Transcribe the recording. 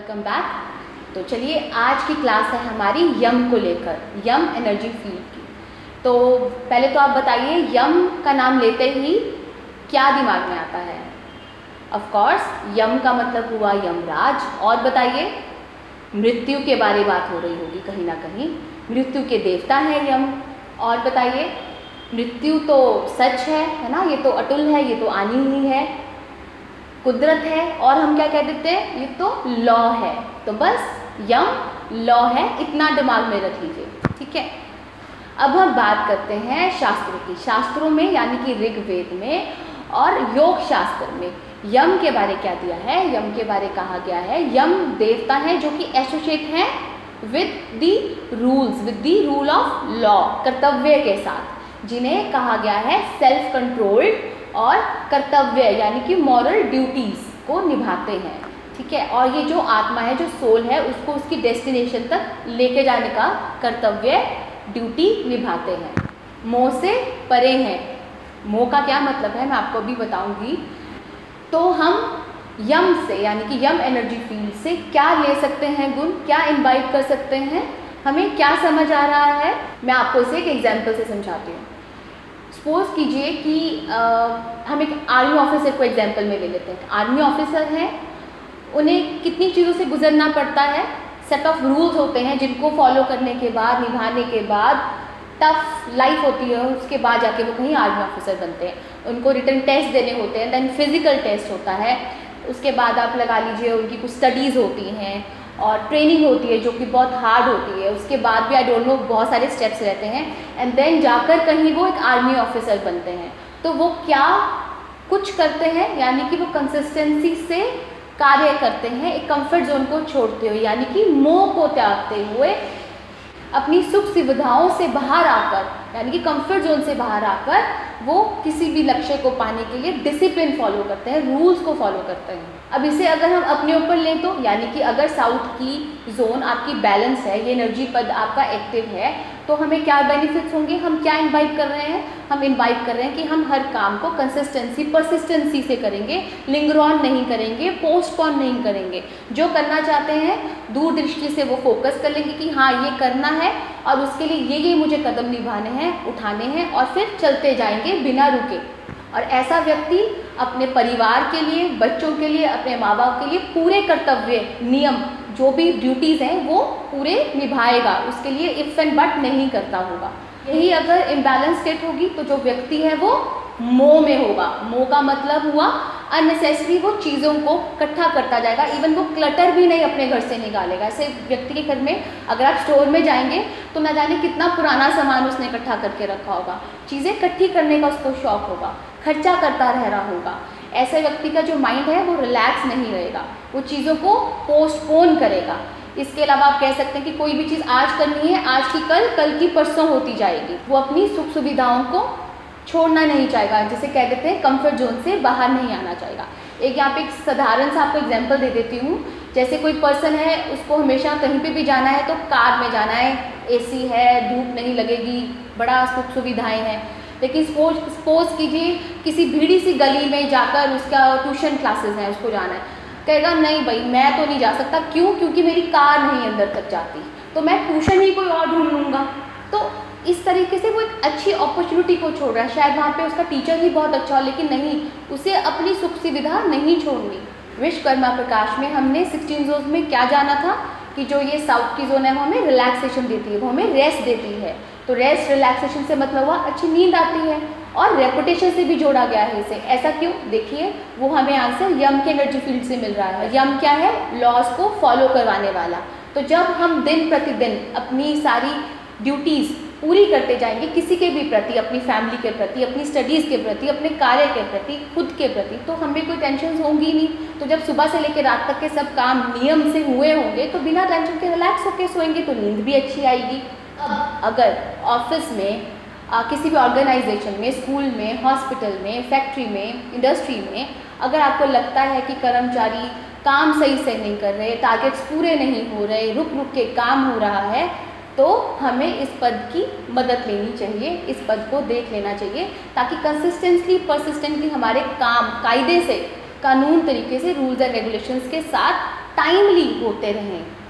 Welcome back. तो चलिए आज की क्लास है हमारी यम को लेकर, यम एनर्जी फील्ड की। तो पहले तो आप बताइए यम का नाम लेते ही क्या दिमाग में आता है? ऑफ कोर्स यम का मतलब हुआ यमराज। और बताइए, मृत्यु के बारे बात हो रही होगी कहीं ना कहीं, मृत्यु के देवता है यम। और बताइए, मृत्यु तो सच है ना, ये तो अटुल है, ये तो आनी ही है, कुदरत है। और हम क्या कह देते हैं, ये तो लॉ है। तो बस यम लॉ है, इतना दिमाग में रख लीजिए, ठीक है। अब हम बात करते हैं शास्त्रों की। शास्त्रों में यानी कि ऋग्वेद में और योग शास्त्र में यम के बारे क्या दिया है? यम के बारे कहा गया है यम देवता है जो कि एसोसिएट हैं with the rules, with the rule of law, कर्तव्य के साथ, जिन्हें कहा गया है सेल्फ कंट्रोल्ड और कर्तव्य यानी कि मॉरल ड्यूटीज को निभाते हैं, ठीक है। और ये जो आत्मा है, जो सोल है, उसको उसकी डेस्टिनेशन तक लेके जाने का कर्तव्य, ड्यूटी निभाते हैं। मोह से परे हैं। मोह का क्या मतलब है मैं आपको भी बताऊंगी। तो हम यम से यानी कि यम एनर्जी फील्ड से क्या ले सकते हैं गुण, क्या इनवाइट कर सकते हैं, हमें क्या समझ आ रहा है, मैं आपको इसे एक एग्जाम्पल से समझाती हूँ। सपोज कीजिए कि हम एक आर्मी ऑफिसर को एग्जाम्पल में ले लेते हैं। आर्मी ऑफिसर हैं, उन्हें कितनी चीज़ों से गुजरना पड़ता है, सेट ऑफ रूल्स होते हैं जिनको फॉलो करने के बाद, निभाने के बाद टफ लाइफ होती है, उसके बाद जाके वो कहीं आर्मी ऑफिसर बनते हैं। उनको रिटन टेस्ट देने होते हैं, देन फिजिकल टेस्ट होता है, उसके बाद आप लगा लीजिए उनकी कुछ स्टडीज़ होती हैं और ट्रेनिंग होती है जो कि बहुत हार्ड होती है। उसके बाद भी आई डोंट नो बहुत सारे स्टेप्स रहते हैं, एंड देन जाकर कहीं वो एक आर्मी ऑफिसर बनते हैं। तो वो क्या कुछ करते हैं, यानी कि वो कंसिस्टेंसी से कार्य करते हैं, एक कंफर्ट जोन को छोड़ते हुए, यानी कि मोह को त्यागते हुए, अपनी सुख सुविधाओं से बाहर आकर, यानी कि कंफर्ट जोन से बाहर आकर वो किसी भी लक्ष्य को पाने के लिए डिसिप्लिन फॉलो करते हैं, रूल्स को फॉलो करते हैं। अब इसे अगर हम अपने ऊपर लें तो, यानी कि अगर साउथ की जोन आपकी बैलेंस है, ये एनर्जी पद आपका एक्टिव है, तो हमें क्या बेनिफिट्स होंगे, हम क्या इनवाइट कर रहे हैं? हम इनवाइट कर रहे हैं कि हम हर काम को कंसिस्टेंसी, परसिस्टेंसी से करेंगे, लिंगर ऑन नहीं करेंगे, पोस्टपोन नहीं करेंगे। जो करना चाहते हैं दूरदृष्टि से वो फोकस कर लेंगे कि हाँ ये करना है और उसके लिए ये मुझे कदम निभाने हैं, उठाने हैं, और फिर चलते जाएंगे बिना रुके। और ऐसा व्यक्ति अपने परिवार के लिए, बच्चों के लिए, अपने माँ बाप के लिए पूरे कर्तव्य, नियम, जो भी ड्यूटीज़ हैं वो पूरे निभाएगा, उसके लिए इफ एंड बट नहीं करता होगा। यही अगर इम्बैलेंस स्टेट होगी तो जो व्यक्ति है वो मोह में होगा। मोह का मतलब हुआ अननेसेसरी वो चीज़ों को इकट्ठा करता जाएगा, इवन वो क्लटर भी नहीं अपने घर से निकालेगा। ऐसे व्यक्ति के घर में अगर आप स्टोर में जाएंगे तो ना जाने कितना पुराना सामान उसने इकट्ठा करके रखा होगा, चीज़ें इकट्ठी करने का उसको शौक होगा, खर्चा करता रह रहा होगा। ऐसे व्यक्ति का जो माइंड है वो रिलैक्स नहीं रहेगा, वो चीज़ों को पोस्टपोन करेगा। इसके अलावा आप कह सकते हैं कि कोई भी चीज़ आज करनी है, आज की कल, कल की परसों होती जाएगी। वो अपनी सुख सुविधाओं को छोड़ना नहीं चाहेगा, जिसे कह देते हैं कंफर्ट जोन से बाहर नहीं आना चाहेगा। एक यहाँ पे एक साधारण सा आपको एग्जांपल दे देती हूँ। जैसे कोई पर्सन है, उसको हमेशा कहीं पे भी जाना है तो कार में जाना है, एसी है, धूप नहीं लगेगी, बड़ा सुख सुविधाएँ हैं। लेकिन सपोज कीजिए किसी भीड़ी सी गली में जाकर उसका ट्यूशन क्लासेस हैं, उसको जाना है, कहेगा नहीं भाई मैं तो नहीं जा सकता। क्यों? क्योंकि मेरी कार नहीं अंदर तक जाती, तो मैं ट्यूशन ही कोई और ढूंढ लूँगा। तो इस तरीके से वो एक अच्छी अपॉर्चुनिटी को छोड़ रहा है। शायद वहाँ पे उसका टीचर ही बहुत अच्छा हो, लेकिन नहीं, उसे अपनी सुख सुविधा नहीं छोड़नी। विश्वकर्मा प्रकाश में हमने 16 जोन में क्या जाना था कि जो ये साउथ की जोन है वो हमें रिलैक्सेशन देती है, वो हमें रेस्ट देती है। तो रेस्ट रिलैक्सेशन से मतलब हुआ अच्छी नींद आती है, और रेपुटेशन से भी जोड़ा गया है इसे। ऐसा क्यों? देखिए वो हमें आंसर यम के एनर्जी फील्ड से मिल रहा है। यम क्या है? लॉज को फॉलो करवाने वाला। तो जब हम दिन प्रतिदिन अपनी सारी ड्यूटीज़ पूरी करते जाएंगे किसी के भी प्रति, अपनी फैमिली के प्रति, अपनी स्टडीज़ के प्रति, अपने कार्य के प्रति, खुद के प्रति, तो हमें कोई टेंशन होंगी नहीं। तो जब सुबह से लेकर रात तक के सब काम नियम से हुए होंगे तो बिना टेंशन के रिलैक्स होकर सोएंगे, तो नींद भी अच्छी आएगी। अब अगर ऑफिस में, किसी भी ऑर्गेनाइजेशन में, स्कूल में, हॉस्पिटल में, फैक्ट्री में, इंडस्ट्री में अगर आपको लगता है कि कर्मचारी काम सही से नहीं कर रहे, टारगेट्स पूरे नहीं हो रहे, रुक रुक के काम हो रहा है, तो हमें इस पद की मदद लेनी चाहिए, इस पद को देख लेना चाहिए, ताकि कंसिस्टेंटली, परसिस्टेंटली हमारे काम कायदे से, कानून तरीके से, रूल्स एंड रेगुलेशंस के साथ टाइमली होते रहें,